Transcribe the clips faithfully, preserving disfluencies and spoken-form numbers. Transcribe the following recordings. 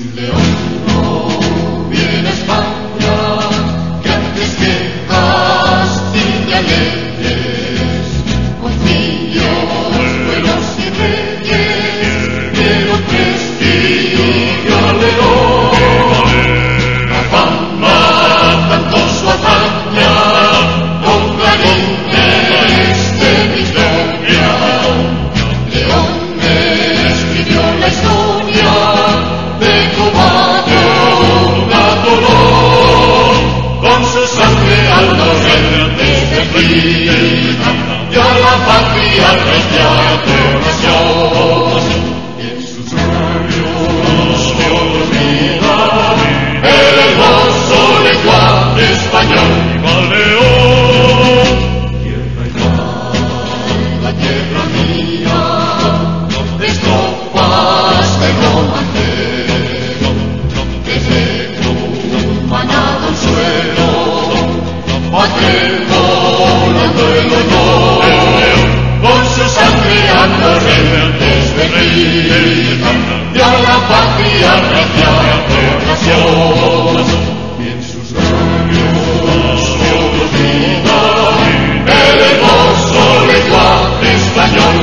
León no viene a España, que antes que Castilla alegres, concilios, buenos y reyes, dieron prestigio a León. La fama cantó su hazaña, con clarines de victoria. León escribió la historia de cobarde Napoleón, con su sangre a los reyes de vida, dio a la patria regia coronación. Y en sus labios no olvida el hermoso lenguaje español. ¡Viva León! Tierra y mar, la tierra mía, donde estopas de romancero, desde tu manado al suelo, va tremolando el honor, con su sangre a corrientes de vida, dio a la patria regia coronación. Y en sus labios no olvida el hermoso lenguaje español.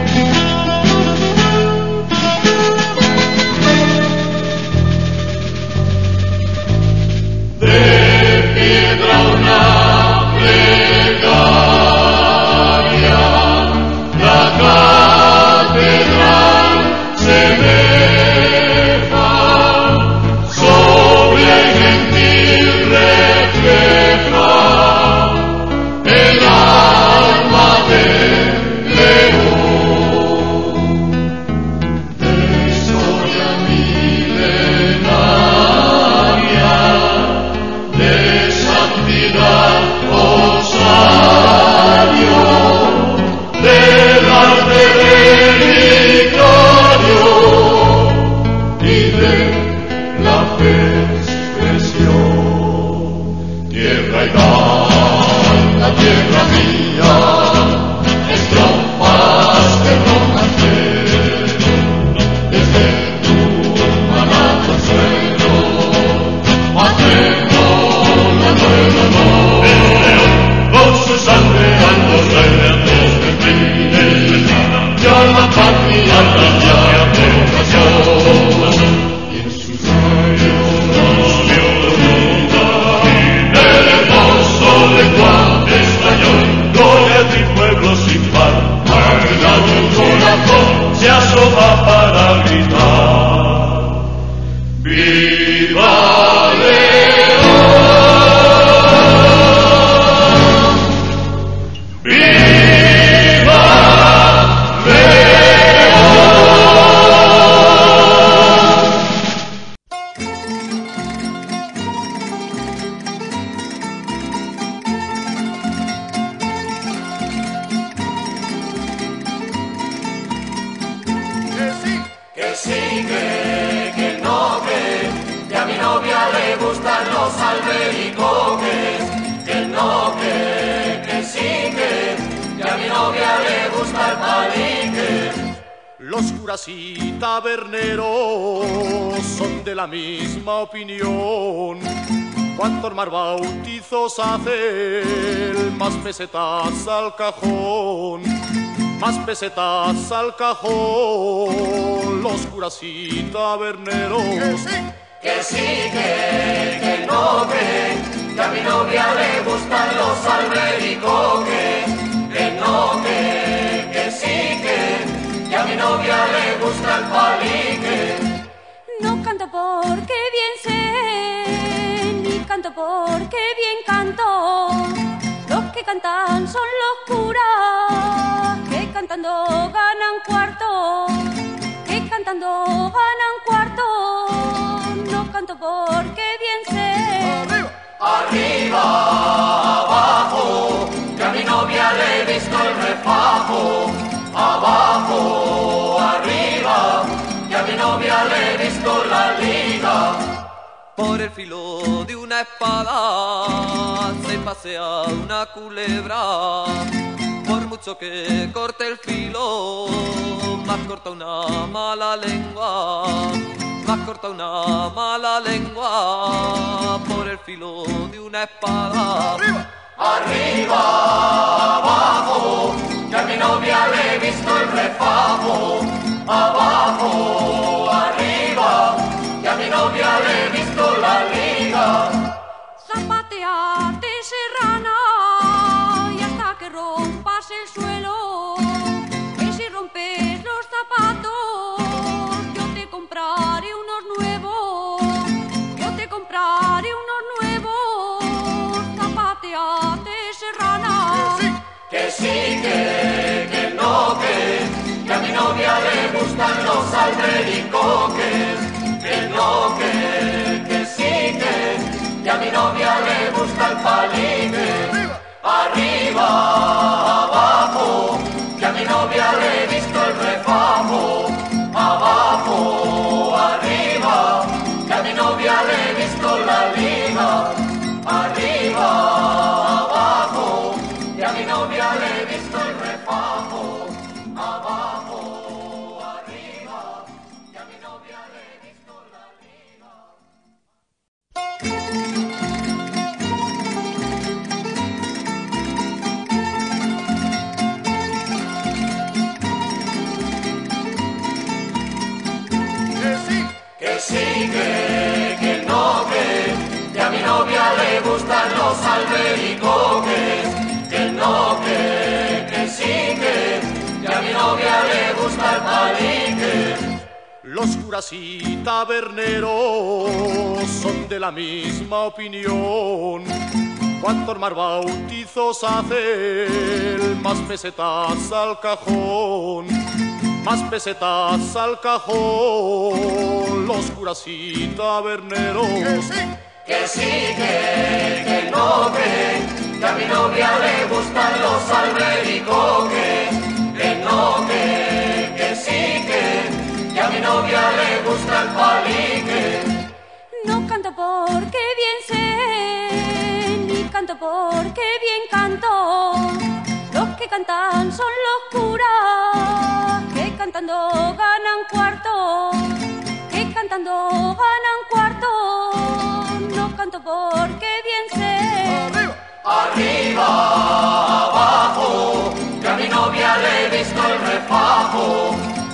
De piedra una plegaria, la catedral semeja, sobre el gentil refleja el alma de León. De historia milenaria, de santidad rosario, del arte relicario y de la fe expresión. Tierra y mar, la tierra mía, estrofas de romancero, desde tu manado al suelo, va tremolando el honor, con su sangre a los reyes de vida, dio a la patria regia coronación. Y en sus labios no olvida el hermoso lenguaje español. Gloria a ti, pueblo sin par, al tu corazón se asoma para gritar. ¡Viva León! ¡Viva León! Que sí, que, que no, que, que a mi novia le gustan los albericoques. Que no, que, que sí, que, que a mi novia le gusta el palique. Los curas y taberneros son de la misma opinión. Cuanto más bautizos hace, más pesetas al cajón. Más pesetas al cajón, los curas y taberneros. Que sí, que, que no, que, que a mi novia le gustan los albericoques. Que no, que, que sí, que, que a mi novia le gusta el palique. No canto porque bien sé, ni canto porque bien canto. Los que cantan son los curas, que cantando ganan cuarto, que cantando ganan cuarto. No canto porque bien sé. Arriba, abajo, que a mi novia le he visto el refajo. Abajo, arriba, que a mi novia le he visto la liga. Por el filo de una espada se pasea una culebra. Por mucho que corte el filo, más corta una mala lengua. más corta una mala lengua por el filo de una espada. ¡Arriba! Arriba, abajo, que a mi novia le he visto el refajo. Abajo, arriba, que a mi novia le he visto la liga. Zapateate, serrana, y hasta que rompas el suelo. Y si rompes los zapatos, yo te compraré unos nuevos. Yo te compraré unos nuevos. Zapateate, serrana. Que sí, que, que no, que, que a mi novia le gustan los albericoques. Que no, que, que sí, que, que a mi novia le gusta el palique. Arriba, abajo, que a mi novia le he visto el refajo. Abajo, arriba, que a mi novia le he visto la liga. Arriba, abajo, que a mi novia le he visto el refajo. Abajo, arriba, que a mi novia le he visto la liga. Que sí, que, que no, que, que a mi novia le gustan los albericoques. Que no, que, que sí, que, que a mi novia le gusta el palique. Los curas y taberneros son de la misma opinión. Cuanto más bautizos hacer, más pesetas al cajón. Más pesetas al cajón, los curas y taberneros. Que sí, que, que no, que, que a mi novia le gustan los albericoques. Que no, que, que sí, que, que a mi novia le gusta el palique. No canto porque bien sé, ni canto porque bien canto. Los que cantan son los curas, que cantando ganan cuarto, que cantando ganan cuarto. No canto porque bien sé. Arriba, abajo, que a mi novia le he visto el refajo.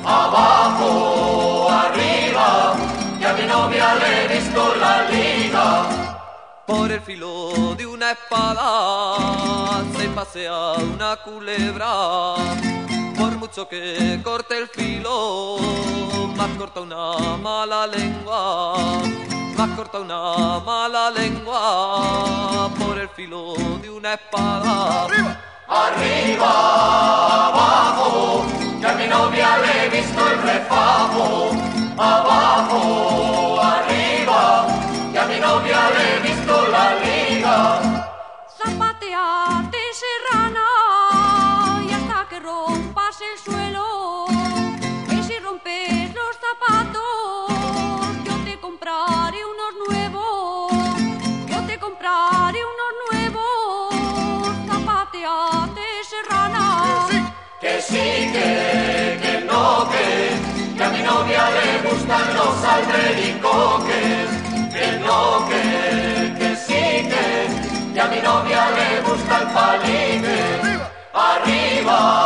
Abajo, arriba, que a mi novia le he visto la liga. Por el filo de una espada se pasea una culebra. Por mucho que corte el filo, más corta una mala lengua. Más corta una mala lengua por el filo de una espada. ¡Arriba! Arriba, abajo, que a mi novia le he visto el refajo. Abajo, arriba, que a mi novia le he visto la liga. Zapateate, serrana, y hasta que rompas el suelo. Y si rompes los zapatos, yo te compraré unos nuevos. Yo te compraré unos nuevos. Zapateate, serrana. Que sí, que, que no, que, que a mi novia le gustan los albericoques. Que no, que, que sí, que, que a mi novia le gusta el palique. Arriba.